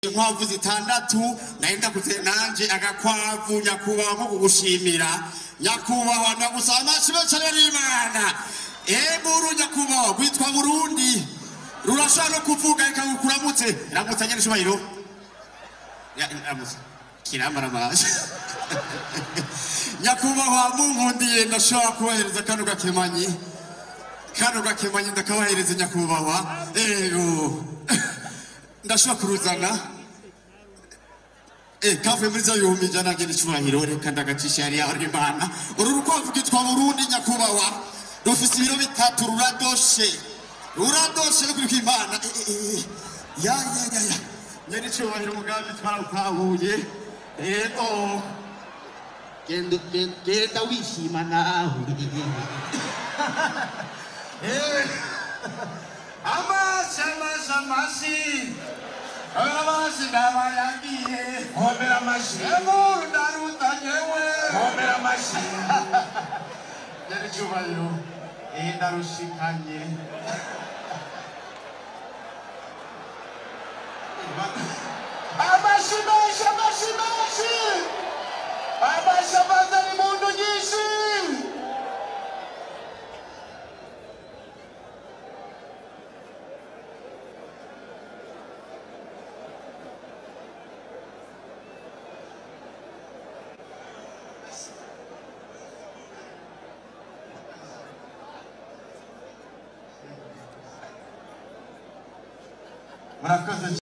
inkwavu zitandatu naenda kuzenanje agakwavu nyakubahwa mu kugushimira nyakubahwa ndagusaba cyane n'Imana eburu nyakubahwa kwitwa Burundi rurashaka kuvuga ikagukuramutse ramutse nyene shobahiro ya ramutse kiramara maje nyakubahwa munkundiye ndashaka kubahereza kano gakemanyi ndakabahereza nyakubahwa ndashaka kuruzana kavuye muri za yumbi jana ngene cyubahiro reka ndagacisha yari ari Imana uru rukwavu kitwa Burundi nyakubahwa rufise ibiro bitatu ruradoshe no kuri Imana ya nyene cyubahiro mugambi twarawuye genda wishima nawe Amasi Amasi nabayambiye Homera mashi Emu ndaruta nyewe Homera mashi Yari cyubahiro ndarushikanye Amashi abazani mundu nyinshi Murakoze